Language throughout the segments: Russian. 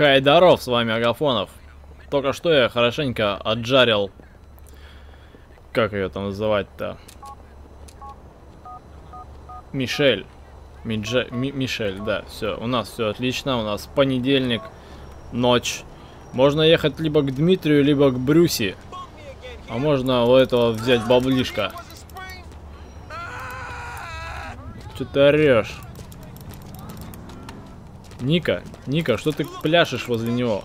Хайдаров, с вами Агафонов. Только что я хорошенько отжарил... Как ее там называть-то? Мишель. Мишель, да, все. У нас все отлично. У нас понедельник, ночь. Можно ехать либо к Дмитрию, либо к Брюси. А можно у этого взять баблишко. Че ты орешь? Ника, что ты пляшешь возле него?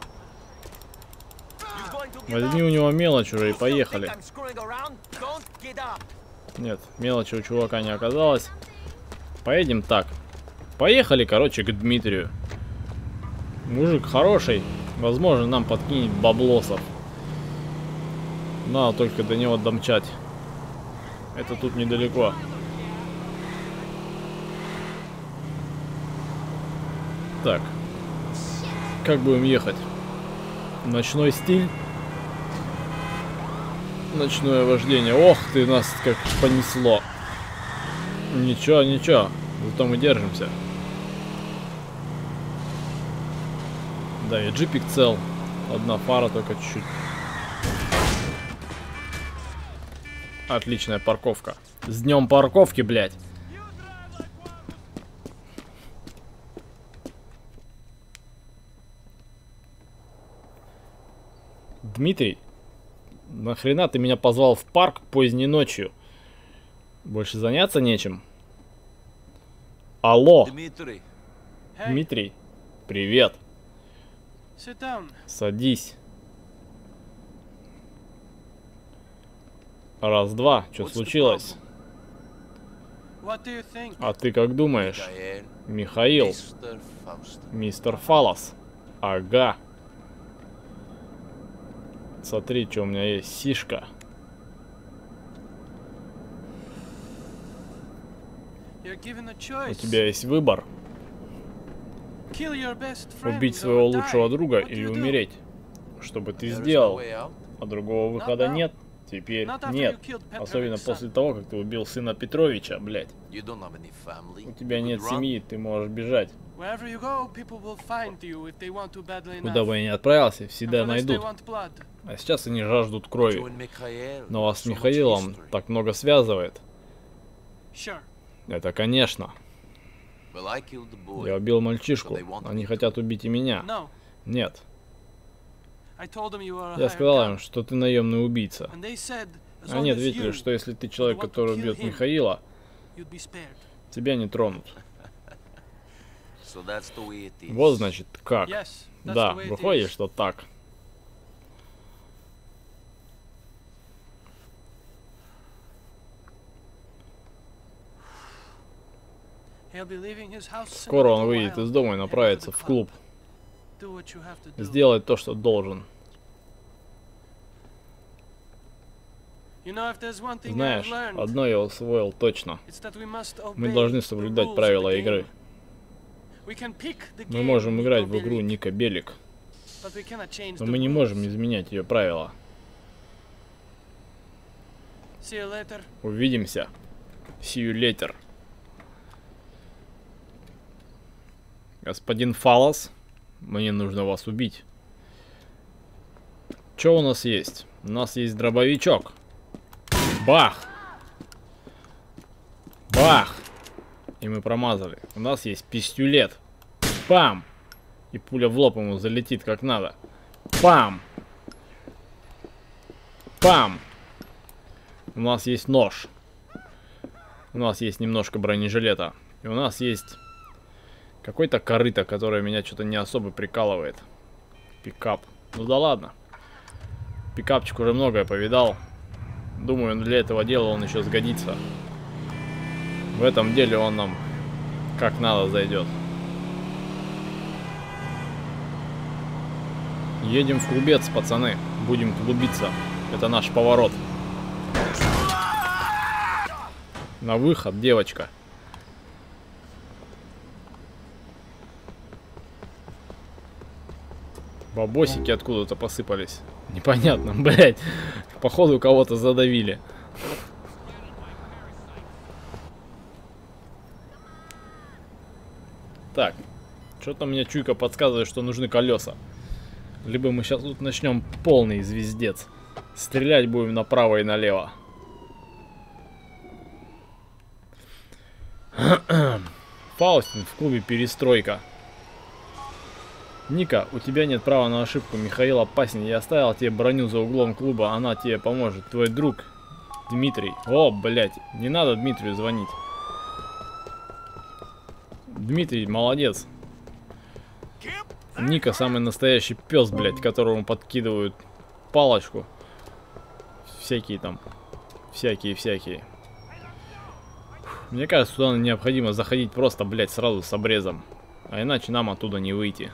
Возьми у него мелочь уже и поехали. Нет, мелочи у чувака не оказалось. Поедем так. Поехали, короче, к Дмитрию. Мужик хороший. Возможно, нам подкинет баблосов. Надо только до него домчать. Это тут недалеко. Так. Как будем ехать? Ночной стиль. Ночное вождение. Ох ты, нас как понесло. Ничего, ничего. Зато мы держимся. Да, и джипик цел. Одна фара только чуть-чуть. Отличная парковка. С днем парковки, блядь. Дмитрий, нахрена ты меня позвал в парк поздней ночью? Больше заняться нечем? Алло. Дмитрий, привет. Садись. Раз-два, что случилось? А ты как думаешь? Михаил. Мистер Фалос. Ага. Смотри, что у меня есть. Сишка. У тебя есть выбор. Убить своего лучшего друга или умереть. Что бы ты сделал? А другого выхода нет. Теперь нет. Особенно после того, как ты убил сына Петровича, блядь. У тебя нет семьи, ты можешь бежать. Куда бы я ни отправился, всегда найдут. А сейчас они жаждут крови. Но вас с Михаилом так много связывает. Это конечно. Я убил мальчишку. Они хотят убить и меня. Нет. Я сказал им, что ты наемный убийца. Они ответили, что если ты человек, который убьет Михаила, тебя не тронут. Вот значит как. Да, выходит, что так. Скоро он выйдет из дома и направится в клуб. Сделай то, что должен. Знаешь, одно я усвоил точно. Мы должны соблюдать правила игры. Мы можем играть в игру Ника Белик, но мы не можем изменять ее правила. Увидимся. See you later. Господин Фалос, мне нужно вас убить. Что у нас есть? У нас есть дробовичок. Бах! Бах! И мы промазали. У нас есть пистолет. Пам! И пуля в лоб ему залетит как надо. Пам! Пам! У нас есть нож. У нас есть немножко бронежилета. И у нас есть какой-то корыто, которое меня что-то не особо прикалывает. Пикап. Ну да ладно. Пикапчик уже многое повидал. Думаю, для этого дела он еще сгодится. В этом деле он нам как надо зайдет. Едем в клубец, пацаны. Будем клубиться. Это наш поворот. На выход, девочка. Бабосики откуда-то посыпались. Непонятно, блять. Походу кого-то задавили. Так. Что-то мне чуйка подсказывает, что нужны колеса. Либо мы сейчас тут начнем полный звездец. Стрелять будем направо и налево. Фаустин в клубе «Перестройка». Ника, у тебя нет права на ошибку. Михаил опасен. Я оставил тебе броню за углом клуба. Она тебе поможет. Твой друг Дмитрий. О, блядь. Не надо Дмитрию звонить. Дмитрий, молодец. Ника самый настоящий пес, блядь, которому подкидывают палочку. Всякие там. Всякие. Мне кажется, туда необходимо заходить просто, блядь, сразу с обрезом. А иначе нам оттуда не выйти.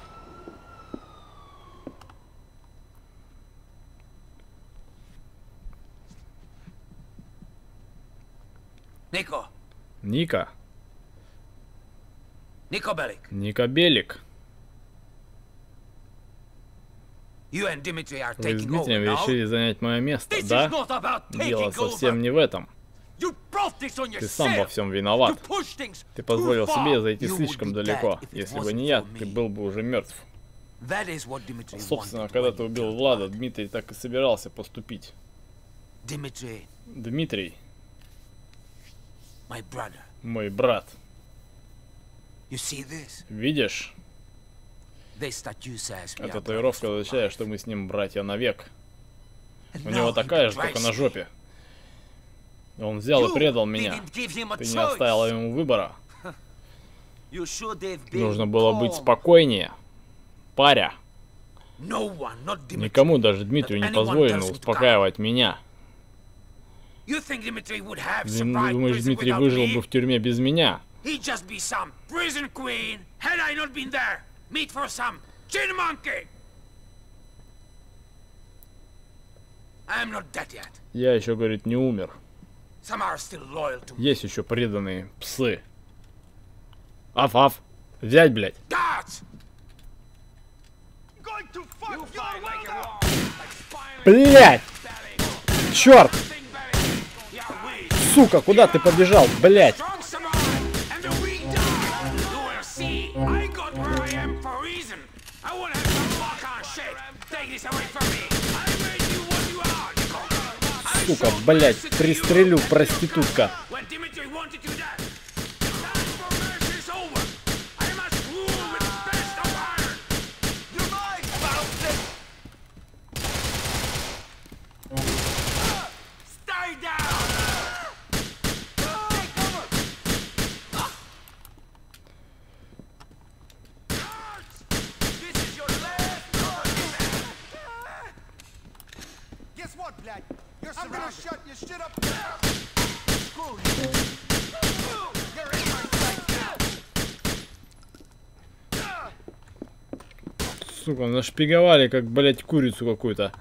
Ника. Ника Белик. Вы с Дмитрием решили занять мое место, да? Дело совсем не в этом. Ты сам во всем виноват. Ты позволил себе зайти слишком далеко. Если бы не я, ты был бы уже мертв. Собственно, когда ты убил Влада, Дмитрий так и собирался поступить. Дмитрий. Мой брат. Видишь? Эта татуировка означает, что мы с ним братья навек. У него такая же, только на жопе. Он взял и предал меня. Ты не оставила ему выбора. Нужно было быть спокойнее. Паря. Никому, даже Дмитрию, не позволено успокаивать меня. Думаешь, Дмитрий выжил бы в тюрьме без меня? Я еще, говорит, не умер. Есть еще преданные псы. Аф-аф. Взять, блядь. Блядь! Черт! Сука, куда ты побежал, блядь? Сука, блядь, пристрелю, проститутка. Сука, нашпиговали, как, блядь, курицу какую-то.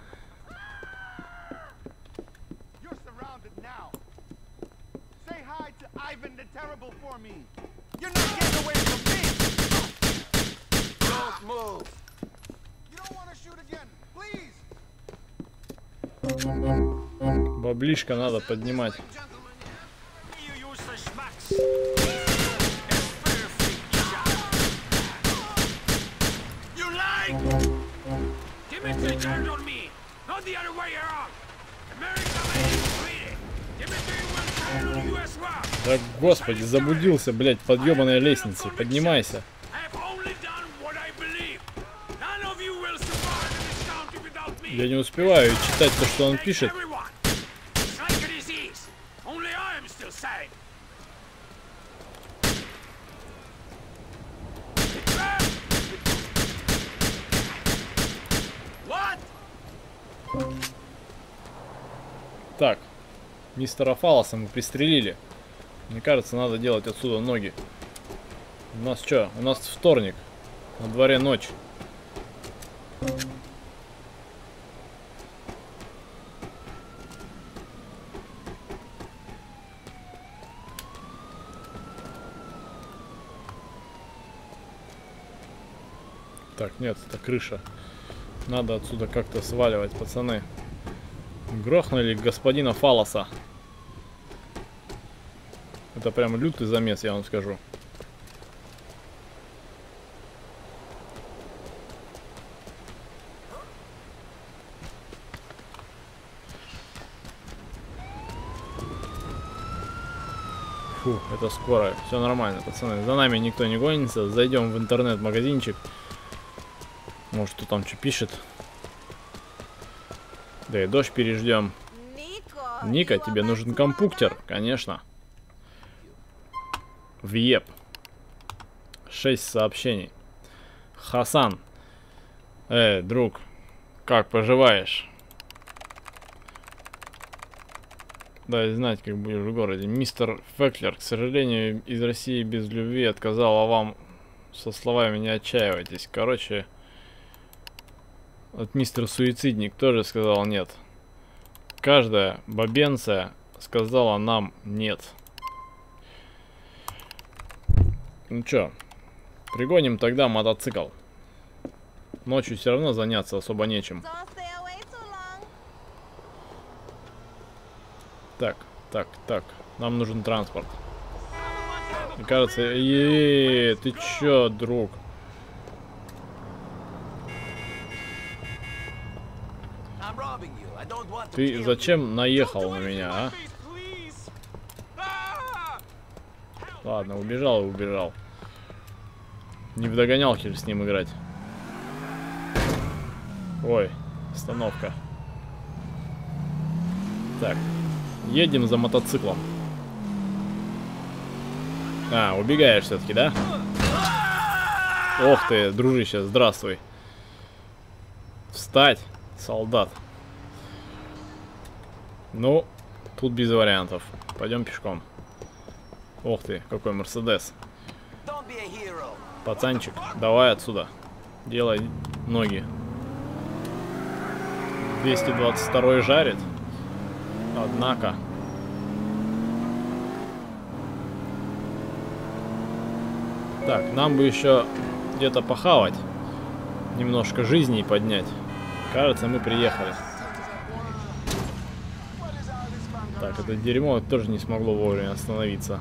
Баблишко надо поднимать. Да господи, заблудился, блядь, под ёбаной лестницей. Поднимайся. Я не успеваю читать то, что он пишет. Так, мистера Фаллоса мы пристрелили. Мне кажется, надо делать отсюда ноги. У нас что? У нас вторник. На дворе ночь. Так, нет, это крыша. Надо отсюда как-то сваливать, пацаны. Грохнули господина Фаллоса. Это прям лютый замес, я вам скажу. Фу, это скоро. Все нормально, пацаны. За нами никто не гонится. Зайдем в интернет-магазинчик. Может, кто там что пишет. Да и дождь переждем. Ника, тебе нужен компьютер? Конечно. Въеб. 6 сообщений. Хасан. Друг, как поживаешь? Дай знать, как будешь в городе. Мистер Феклер, к сожалению, из России без любви отказал, а вам со словами не отчаивайтесь. Короче, от мистера Суицидник тоже сказал нет. Каждая бабенция сказала нам нет. Ну чё, пригоним тогда мотоцикл. Ночью все равно заняться особо нечем. Так. Нам нужен транспорт. Мне кажется, ты чё, друг? Ты зачем наехал на меня, а? Ладно, убежал и убежал. Не в догонялки с ним играть. Ой, остановка. Так, едем за мотоциклом. А, убегаешь все-таки, да? Ох ты, дружище, здравствуй. Встать, солдат. Ну, тут без вариантов. Пойдем пешком. Ох ты, какой Мерседес. Пацанчик, давай отсюда. Делай ноги. 222 жарит. Однако. Так, нам бы еще где-то похавать. Немножко жизни поднять. Кажется, мы приехали. Так, это дерьмо тоже не смогло вовремя остановиться.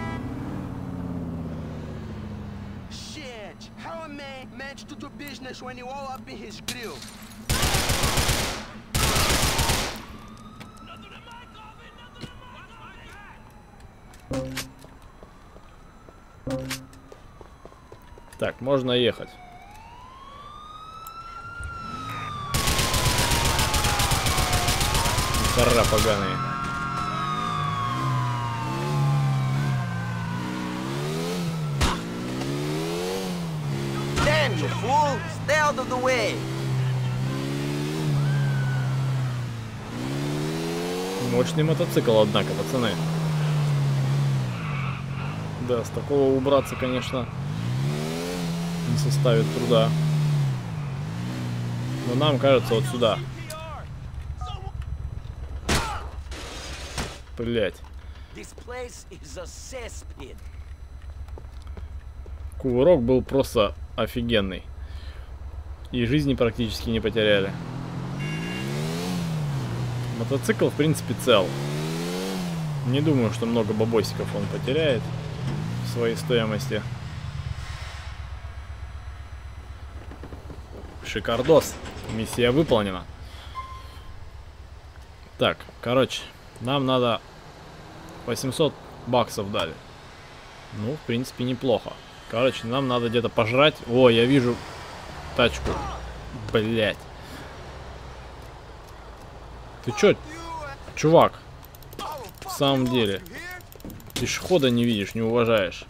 Так, можно ехать. Мусора поганые. Damn you fool! Stay out of the way! Мощный мотоцикл, однако, пацаны. Да, с такого убраться, конечно, не составит труда. Но нам кажется, вот сюда. Блять. Кувырок был просто офигенный. И жизни практически не потеряли. Мотоцикл, в принципе, цел. Не думаю, что много бабосиков он потеряет в своей стоимости. Шикардос. Миссия выполнена. Так, короче, нам надо 800 баксов дали. Ну, в принципе, неплохо. Короче, нам надо где-то пожрать. О, я вижу тачку. Блять. Ты чё, чувак? В самом деле. Пешехода не видишь, не уважаешь.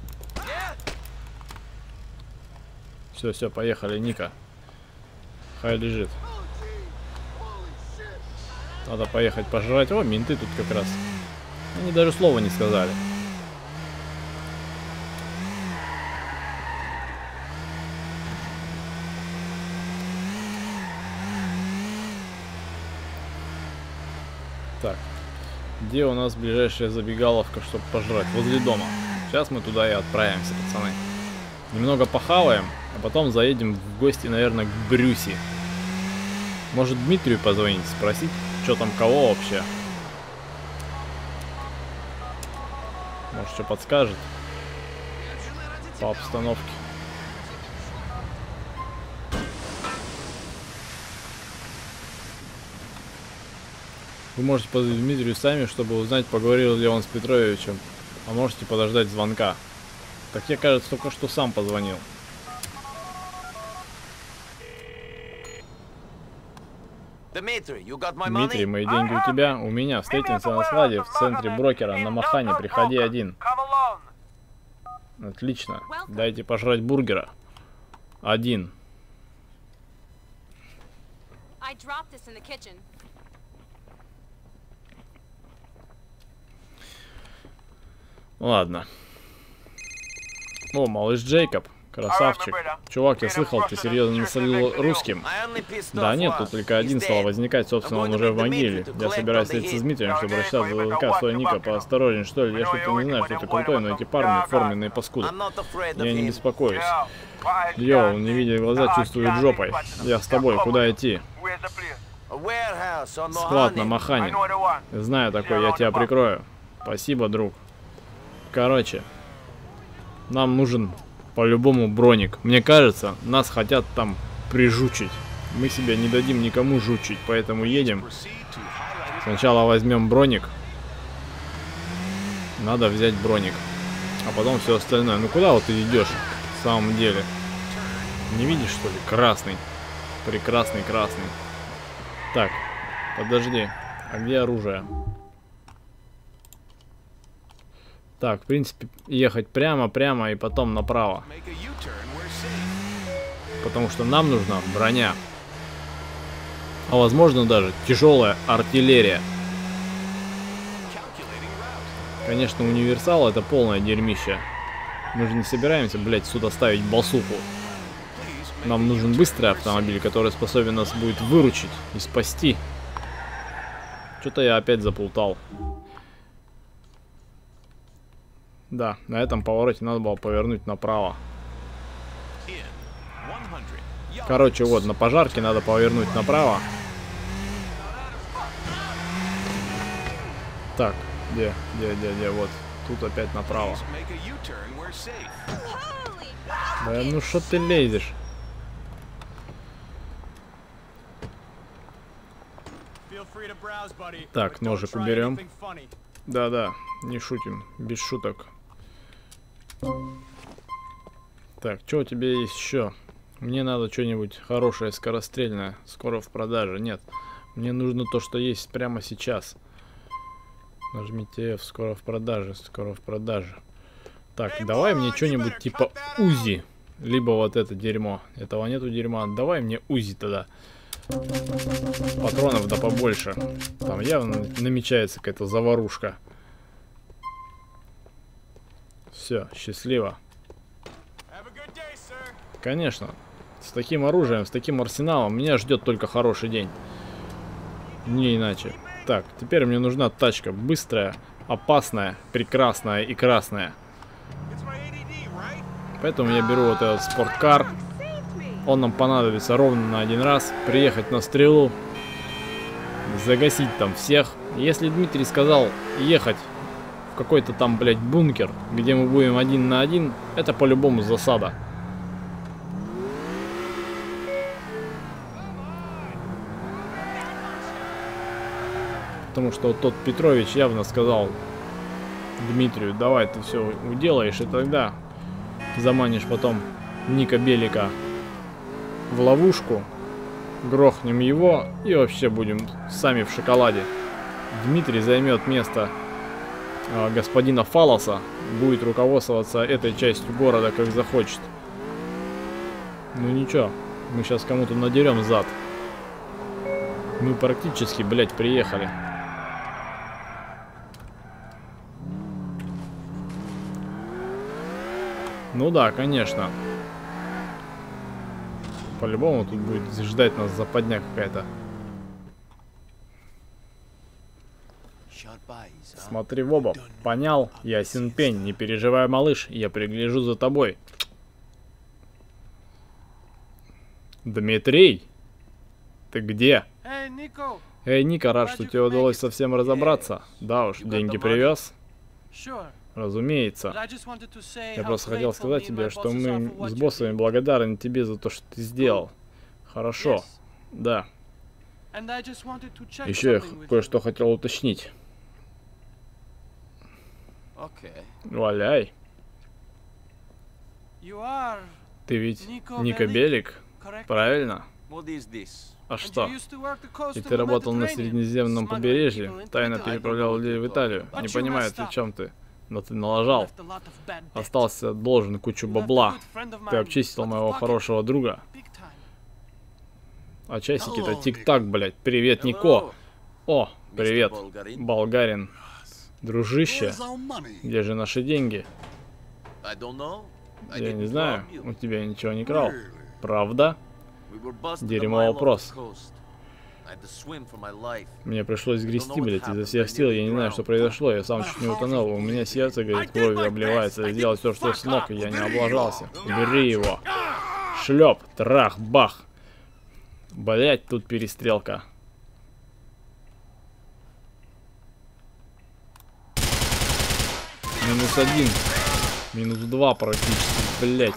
Все, поехали, Ника. Хай лежит. Надо поехать пожрать. О, менты тут как раз. Они даже слова не сказали. Так. Где у нас ближайшая забегаловка, чтобы пожрать? Возле дома. Сейчас мы туда и отправимся, пацаны. Немного похаваем, а потом заедем в гости, наверное, к Брюси. Может, Дмитрию позвонить, спросить, что там кого вообще. Может, что подскажет по обстановке. Вы можете позвонить Дмитрию сами, чтобы узнать, поговорил ли он с Петровичем А можете подождать звонка. Так я, кажется, только что сам позвонил. Дмитрий, мои деньги у тебя? У меня. Встретимся на складе в центре брокера на Махане. Приходи один. Отлично. Дайте пожрать бургера. Один. Ладно. О, малыш Джейкоб. Красавчик. Чувак, я слыхал, ты серьезно насолил русским. Да нет, тут только один стал возникать, собственно, он уже в могиле. Я собираюсь встретиться с Дмитрием, чтобы рассчитаться за ЗК. Стой, Ника, поосторожней, что ли? Я что-то не знаю, что ты крутой, но эти парни форменные паскуды. Я не беспокоюсь. Йоу, не видя глаза, чувствую жопой. Я с тобой, куда идти? Склад на Махане. Знаю такой, я тебя прикрою. Спасибо, друг. Короче, нам нужен по-любому броник. Мне кажется, нас хотят там прижучить. Мы себя не дадим никому жучить, поэтому едем. Сначала возьмем броник. Надо взять броник. А потом все остальное. Ну куда вот ты идешь? В самом деле. Не видишь, что ли? Красный. Прекрасный красный. Так, подожди. А где оружие? Так, в принципе, ехать прямо и потом направо. Потому что нам нужна броня. А возможно даже тяжелая артиллерия. Конечно, универсал это полное дерьмище. Мы же не собираемся, блядь, сюда ставить басуху. Нам нужен быстрый автомобиль, который способен нас будет выручить и спасти. Что-то я опять заплутал. Да, на этом повороте надо было повернуть направо. Короче, вот, на пожарке надо повернуть направо. Так, где, вот. Тут опять направо. Да ну что ты лезешь? Так, ножик уберем. Да, не шутим, без шуток. Так, что у тебя есть еще? Мне надо что-нибудь хорошее, скорострельное. Скоро в продаже. Нет, мне нужно то, что есть прямо сейчас. Нажмите F, скоро в продаже, скоро в продаже. Так, давай мне что-нибудь типа УЗИ. Либо вот это дерьмо. Этого нету дерьма. Давай мне УЗИ тогда. Патронов да побольше. Там явно намечается какая-то заварушка. Все, счастливо. Конечно. С таким оружием, с таким арсеналом меня ждет только хороший день. Не иначе. Так, теперь мне нужна тачка. Быстрая, опасная, прекрасная и красная. Поэтому я беру вот этот спорткар. Он нам понадобится ровно на один раз. Приехать на стрелу. Загасить там всех. Если Дмитрий сказал ехать в какой-то там, блядь, бункер, где мы будем 1 на 1, это по-любому засада. Потому что вот тот Петрович явно сказал Дмитрию: давай ты все уделаешь, и тогда заманишь потом Ника Белика в ловушку, грохнем его и вообще будем сами в шоколаде. Дмитрий займет место господина Фалоса, будет руководствоваться этой частью города как захочет. Ну ничего, мы сейчас кому-то надерем зад. Мы практически, блядь, приехали. Ну да, конечно. По-любому тут будет ждать нас западня какая-то. Смотри в оба. Понял? Ясен пень. Не переживай, малыш. Я пригляжу за тобой. Дмитрий? Ты где? Эй, Ника, рад, что тебе удалось совсем разобраться. Да уж, деньги привез? Разумеется. Я просто хотел сказать тебе, что мы с боссами благодарны тебе за то, что ты сделал. Хорошо. Да. Еще я кое-что хотел уточнить. Okay. Валяй. You are Ты ведь Ника Ника Белик, correct? правильно? What is this? А And что? you used to work the coast И of ты the работал на Mediterranean, Средиземном smuggling побережье, people into тайно Italy. переправлял людей в Италию. But Не you понимаю, messed о up. чем ты. Но ты налажал. Left a lot of bad debt. Остался должен кучу You left a бабла. good friend of Ты mine обчистил out of моего pocket. хорошего друга. Big time. А часики-то Hello, тик-так, блядь. Привет, Нико. Hello, О, привет, Mr. Bulgarin. болгарин. Дружище, Where's our money? где же наши деньги? I don't know. I Я не didn't знаю, rob you. у тебя ничего не крал. Really? Правда? We were busted a Дерьмовый mile off вопрос. the coast. I had to swim for my life. Мне пришлось грести, блядь, изо всех сил. Я не знаю, что произошло. Я сам чуть не утонул. У меня сердце, говорит, кровью обливается. Я сделал все, что смог, и я не облажался. Убери его. Шлеп, трах, бах. Блять, тут перестрелка. -1. -2 практически, блять.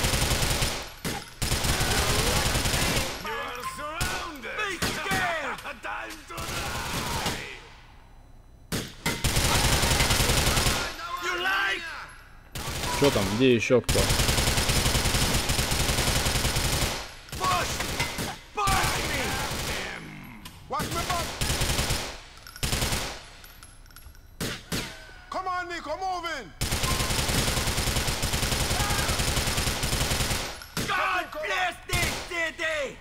Что там? Где еще кто? Watch me back. Come on, Nico, move in. God bless this city!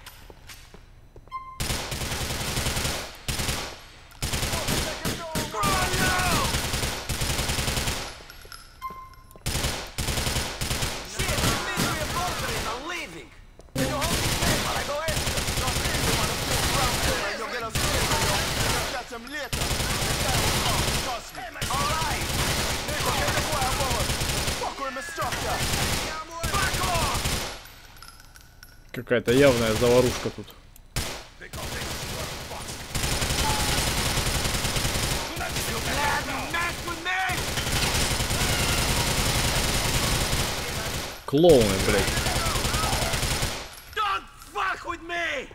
Какая-то явная заварушка тут. Клоуны, блядь. Don't fuck with me!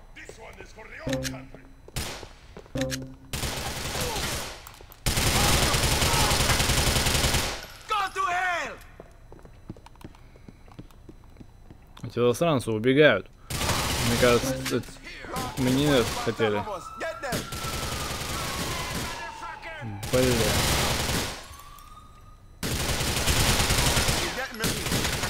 Go to hell! Эти засранцы убегают. Мне кажется, это мне хотели. Get them. Бля. You get me?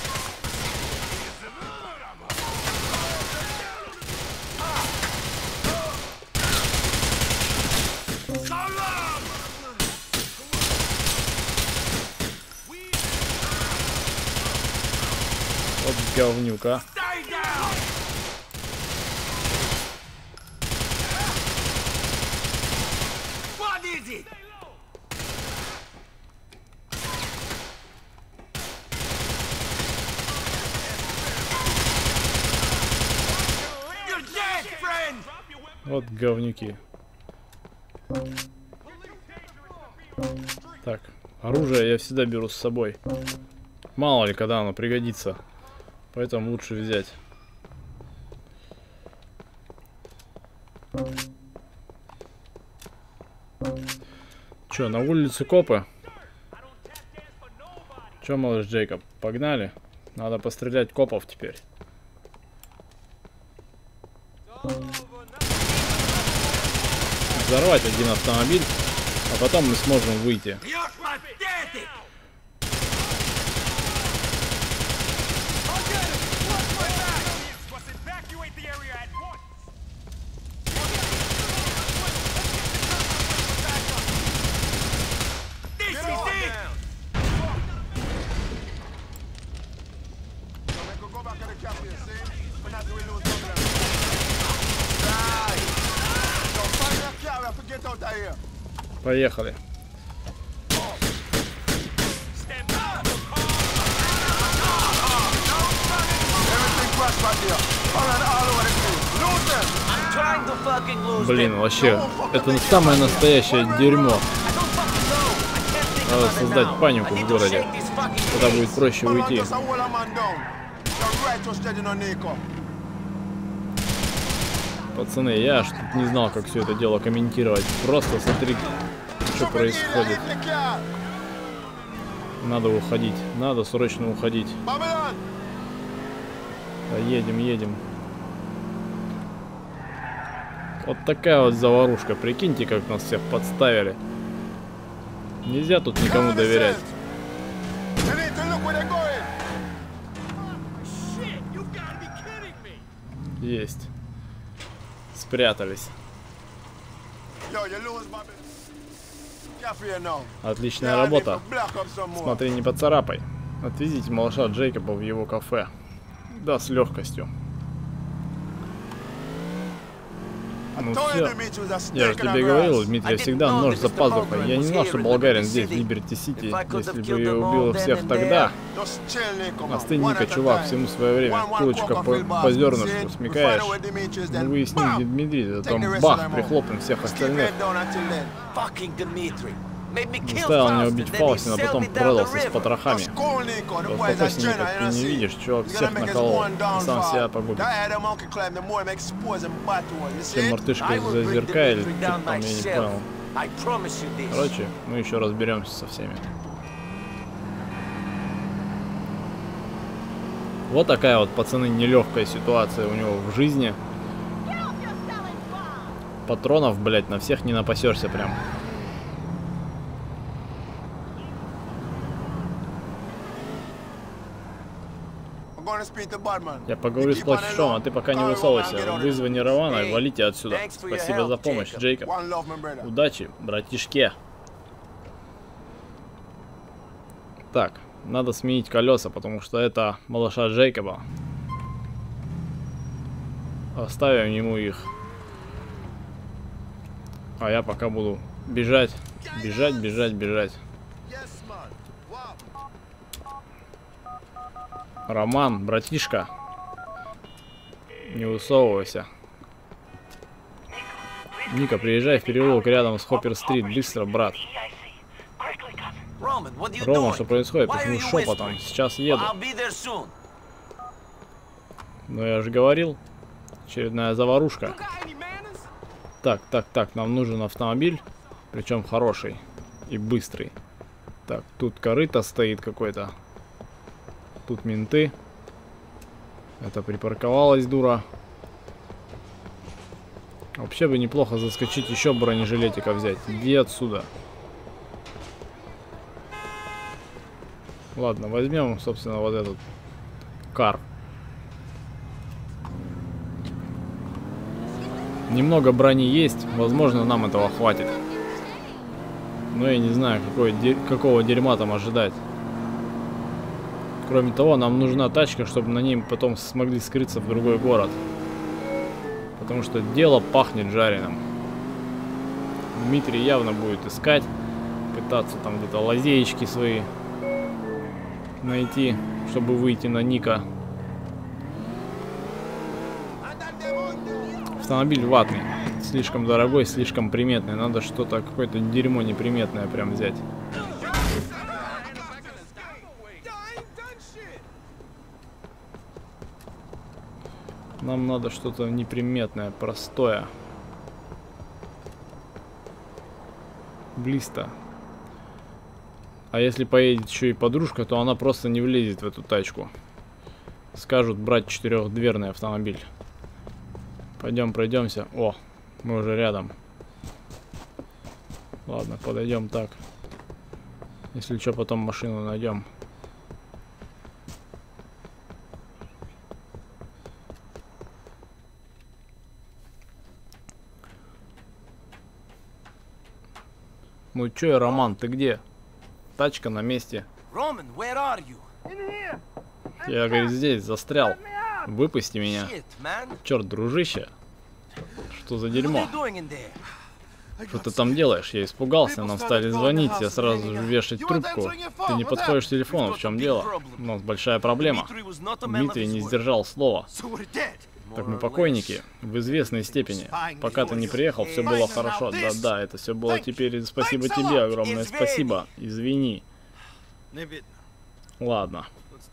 Вот говнюк, а. Stay down! What is it? You're dead, friend! Вот говнюки. Так, оружие я всегда беру с собой. Мало ли, когда оно пригодится. Поэтому лучше взять. Чё, на улице копы? Чё, малыш Джейкоб, погнали? Надо пострелять копов теперь. Взорвать один автомобиль, а потом мы сможем выйти. You're pathetic! This is it! So we could go back to the cafe, see? We're not doing no problem. Right. So find your car, we have to get out of here. Поехали. Everything crashed back there. Falling all over the place. Lose them. I'm trying to fucking lose Блин, them. вообще, это самое настоящее дерьмо. I don't fucking know. I can't think Надо about it создать now. панику I в need to городе. shake this fucking Тогда будет place. проще Man, уйти. just a hold a man down. You're right, just steady, no Nico. Пацаны, я аж тут не знал, как все это дело комментировать. Просто смотри, что происходит. Надо уходить. Надо срочно уходить. Babylon! Да едем, едем. Вот такая вот заварушка. Прикиньте, как нас всех подставили. Нельзя тут никому доверять. You need to look where they're going. Shit, you gotta be kidding me. Есть. Спрятались. Yo, you lose, Babylon. Cafe now. Отличная Yeah, I need работа. to black up some more. Смотри, не поцарапай. Отвезите малыша Джейкоба в его кафе. Да, с легкостью. Ну все. Я же тебе говорил, Дмитрий всегда нож за пазухой. Я не знал, что болгарин здесь, в Либерти-Сити. Если бы я убил всех тогда... Остынь, Ника, чувак, всему свое время. Курочка по зернышку, смекаешь? Мы выясним, где Дмитрий, потом бах, прихлопнем всех остальных. Заставил меня убить Фаустина, а потом продался с потрохами. Успокойся, Ника, ты не видишь, чувак всех наколол, и сам себя погубит. Все мартышка зазеркали, что-то там я не понял. Короче, мы еще разберемся со всеми. Вот такая вот, пацаны, нелегкая ситуация у него в жизни. Патронов, блять, на всех не напасешься прям. Я поговорю с платежом, а ты пока не высовывайся. Вызвани Равана и валите отсюда. Спасибо за помощь, Джейкоб. Удачи, братишке. Так, надо сменить колеса, потому что это малыша Джейкоба. Оставим ему их. А я пока буду бежать, бежать, бежать, бежать. Роман, братишка, не высовывайся. Ника, приезжай в переулок рядом с Хоппер-стрит. Быстро, брат. Рома, что происходит? Почему шепотом? Сейчас еду. Ну я же говорил. Очередная заварушка. Так, так, так, нам нужен автомобиль. Причем хороший и быстрый. Так, тут корыто стоит какой-то. Тут менты. Это припарковалась дура. Вообще бы неплохо заскочить, еще бронежилетика взять. Иди отсюда. Ладно, возьмем, собственно, вот этот кар. Немного брони есть. Возможно, нам этого хватит. Но я не знаю, какого дерьма там ожидать. Кроме того, нам нужна тачка, чтобы на ней потом смогли скрыться в другой город. Потому что дело пахнет жареным. Дмитрий явно будет искать, пытаться там где-то лазеечки свои найти, чтобы выйти на Ника. Автомобиль ватный. Слишком дорогой, слишком приметный. Надо что-то, какое-то дерьмо неприметное прям взять. Нам надо что-то неприметное, простое. Близко. А если поедет еще и подружка, то она просто не влезет в эту тачку. Скажут брать четырехдверный автомобиль. Пойдем, пройдемся. О, мы уже рядом. Ладно, подойдем так. Если что, потом машину найдем. Ну чё, Роман, ты где? Тачка на месте. Я, говорит, здесь застрял. Выпусти меня. Черт, дружище. Что за дерьмо? Что ты там делаешь? Я испугался, нам стали звонить, я сразу же вешать трубку. Ты не подходишь к телефону, в чем дело? У нас большая проблема. Дмитрий не сдержал слова. Так мы покойники, в известной степени. Пока ты не приехал, все было хорошо. Да-да, это все было теперь. Спасибо тебе, огромное спасибо. Извини. Ладно.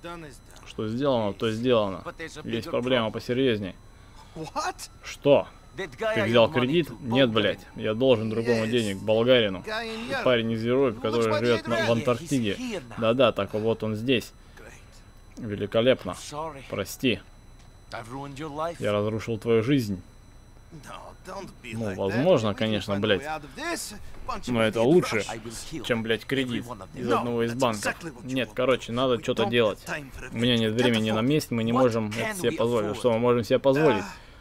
Что сделано, то сделано. Есть проблема посерьезней. Что? Ты взял кредит? Нет, блядь. Я должен другому денег, болгарину. Парень из Европы, который живет в Антарктиде. Да-да, так вот он здесь. Великолепно. Прости. Я разрушил твою жизнь. Ну, возможно, конечно, блядь. Но это лучше, чем, блядь, кредит из одного из банков. Нет, короче, надо что-то делать. У меня нет времени на месть, мы не можем это себе позволить. Что мы можем себе позволить?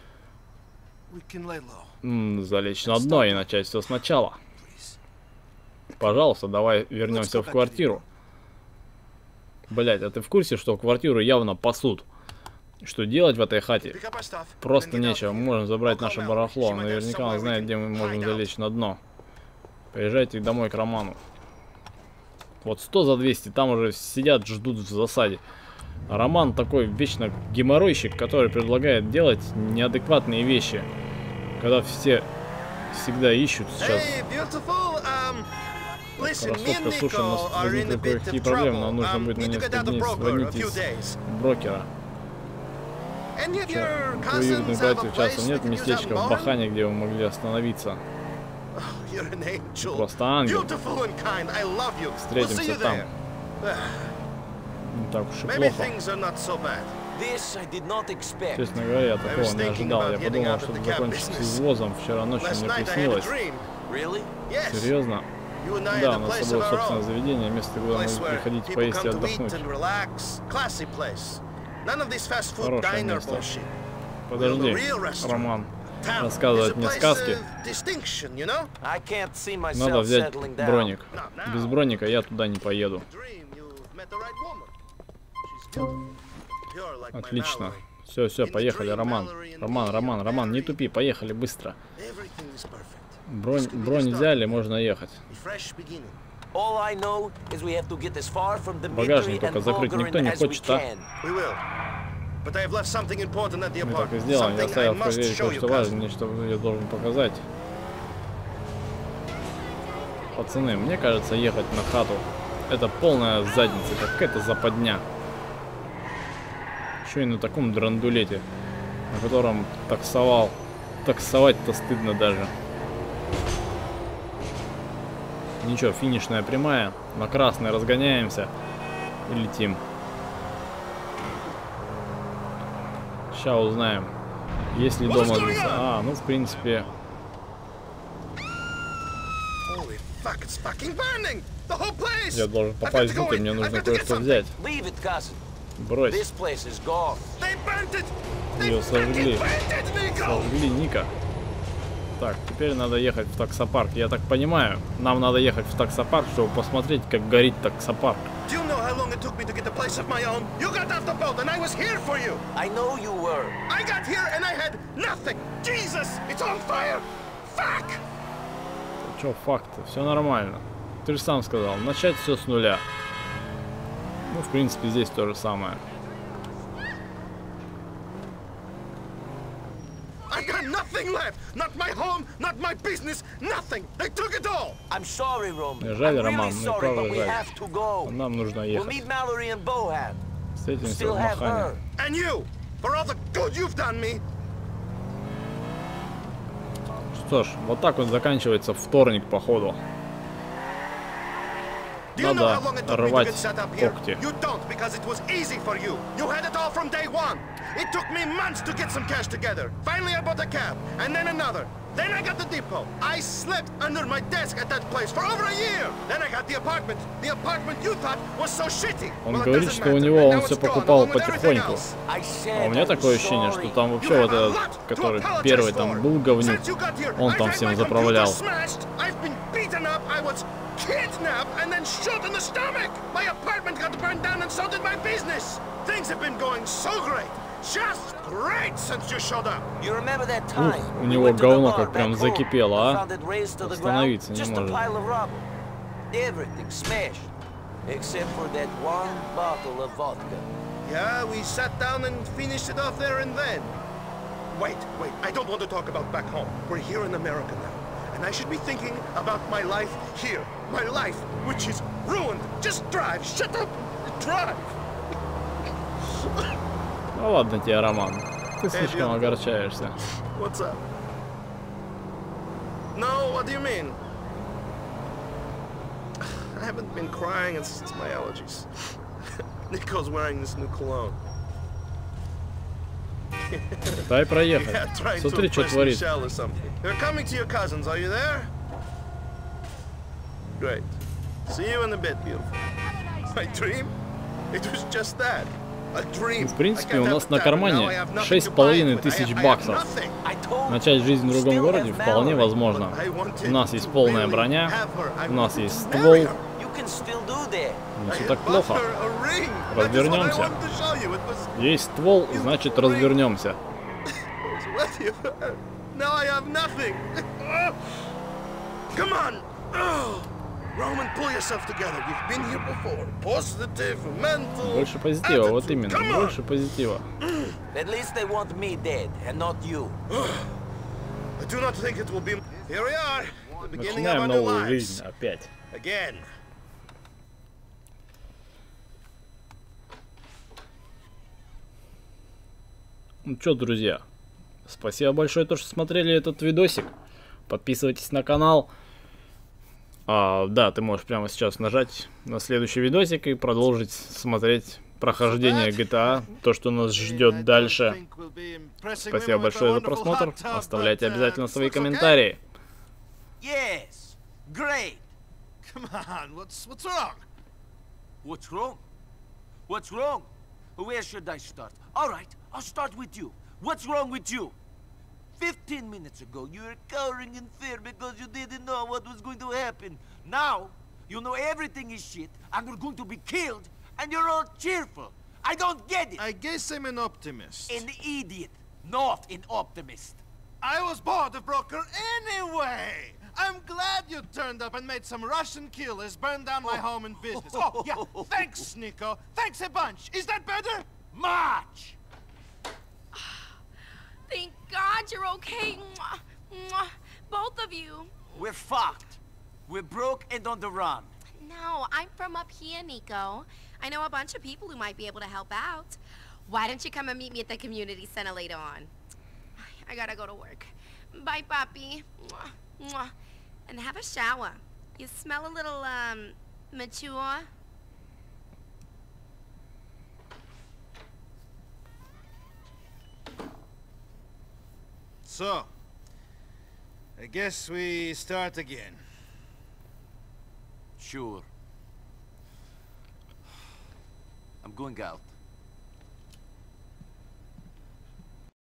Залечь на дно и начать все сначала. Пожалуйста, давай вернемся в квартиру. Блять, а ты в курсе, что квартиру явно пасут? Что делать в этой хате? Просто нечего. Мы можем забрать наше барахло. Наверняка он знает, где мы можем залечь на дно. Поезжайте домой к Роману. Вот 100 за 200, там уже сидят, ждут в засаде. А Роман такой вечно геморройщик, который предлагает делать неадекватные вещи. Когда все всегда ищут сейчас. Красотка, слушай, у нас возникли кое-какие проблемы, нам нужно будет на несколько дней звонить из брокера. Твои южные братья часу нет местечка в Бахане, где вы могли остановиться. Ты просто ангел. Встретимся там. Не так уж и плохо. Честно говоря, я такого не ожидал. Я подумал, что это закончится извозом. Вчера ночью мне приснилось. Серьезно? Да, у нас с собой собственное заведение, место, куда мы приходите поесть и отдохнуть. Хорошее место. Подожди, Роман. Рассказывать мне сказки. Надо взять броник. Без броника я туда не поеду. Отлично. Все, поехали, Роман. Роман, не тупи, поехали быстро. Бронь взяли, можно ехать. Багажник только закрыть никто не хочет, а? Мы так и сделаем. Я оставил в квартире кое-что важное, что я должен показать. Пацаны, мне кажется, ехать на хату — это полная задница, какая-то западня. Еще и на таком драндулете, на котором таксовал. Таксовать-то стыдно даже. Ничего, финишная прямая. На красной разгоняемся и летим. Сейчас узнаем, есть ли дома лица. А, ну в принципе. Я должен попасть внутрь, мне нужно кое-что взять. Брось. Ее сожгли. Сожгли Ника. Так, теперь надо ехать в таксопарк. Я так понимаю, нам надо ехать в таксопарк, чтобы посмотреть, как горит таксопарк. Чё, факт? Все нормально. Ты же сам сказал, начать все с нуля. Ну, в принципе, здесь то же самое. Жаль, Роман, мне правда жаль. Нам нужно ехать. Встретимся в Махане. Что ж, вот так вот заканчивается вторник, походу. Надо рвать когти. It took me months to get some cash together. Finally I bought a cab, and then another. Then I got the depot. I slept under my desk at that place for over a year. Then I got the apartment. The apartment you thought was so shitty. Он говорит, что у него он все покупал потихоньку. А у меня такое ощущение, что там вообще вот этот, который первый там был говнюк, он там всем заправлял. Kidnapped and then shot in the stomach. My apartment got burned down and so did my business. Things have been going so great. Just great since you showed up. You remember that time? У него говно как прям закипело, а? Остановиться не может. Everything smashed, except for that one bottle of vodka. Yeah, we sat down and finished it off there and then. Wait, I don't want to talk about back home. We're here in America now. And I should be thinking about my life here. My life, which is ruined. Just drive. Shut up. Drive. Ну ладно тебе, Роман. Ты слишком огорчаешься. No, what do you mean? I haven't been crying, it's my allergies. Nico's wearing this new cologne. Дай проехать. Yeah, trying to Смотри, что impress творит. Michelle or something. They're coming to your cousins, are you there? Great. See you in a bit, beautiful. My dream? It was just that. A dream. В принципе, у нас на кармане 6500 баксов. Начать жизнь в другом городе вполне возможно. У нас есть полная броня, у нас есть ствол. Не все так плохо. Развернемся. Есть ствол, значит развернемся. Roman, pull yourself together. You've been here before. Positive, mental. Больше позитива, вот именно. Больше позитива. At least they want me dead, and not you. I do not think it will be. Here we are. The beginning of Начинаем our new новую lives. жизнь опять. Again. Ну что, друзья, спасибо большое, что смотрели этот видосик. Подписывайтесь на канал. Да, ты можешь прямо сейчас нажать на следующий видосик и продолжить смотреть прохождение GTA, то, что нас ждет дальше. Спасибо большое за просмотр. Оставляйте обязательно свои комментарии. Yes, great. Come on, what's wrong? What's wrong? What's wrong? Where should I start? All right, I'll start with you. What's wrong with you? 15 minutes ago, you were cowering in fear because you didn't know what was going to happen. Now, you know everything is shit, and we're going to be killed, and you're all cheerful. I don't get it. I guess I'm an optimist. An idiot, not an optimist. I was bored of Broker anyway! I'm glad you turned up and made some Russian killers burn down my home and business. Oh, yeah, thanks, Nico. Thanks a bunch. Is that better? Much! Thank God you're okay. Mwah, mwah. Both of you. We're fucked. We're broke and on the run. No, I'm from up here, Nico. I know a bunch of people who might be able to help out. Why don't you come and meet me at the community center later on? I gotta go to work. Bye, Papi. Mwah, mwah. And have a shower. You smell a little, mature. So, I guess we start again. Sure. I'm going out.